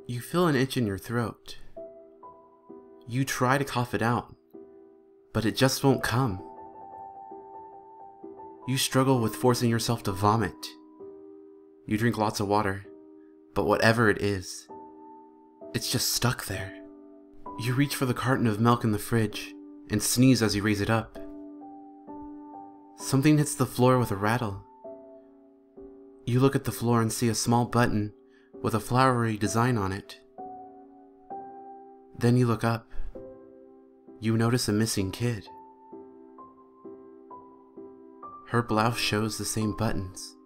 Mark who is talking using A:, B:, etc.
A: You feel an itch in your throat. You try to cough it out, but it just won't come. You struggle with forcing yourself to vomit. You drink lots of water, but whatever it is, it's just stuck there. You reach for the carton of milk in the fridge and sneeze as you raise it up. Something hits the floor with a rattle. You look at the floor and see a small button with a flowery design on it. Then you look up. You notice a missing kid. Her blouse shows the same buttons.